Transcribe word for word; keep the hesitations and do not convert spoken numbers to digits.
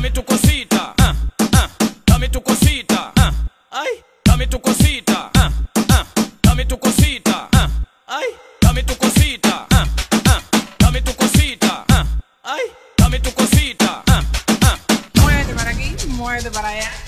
dame tu cosita, ah, ah, dame tu cosita, ah, ay, dame tu cosita, ah, ah, dame tu cosita, ah, ay, dame tu cosita, ah, ah, dame tu cosita, ah, ay, dame tu cosita, ah, ah. Muévete para aquí, muévete para allá.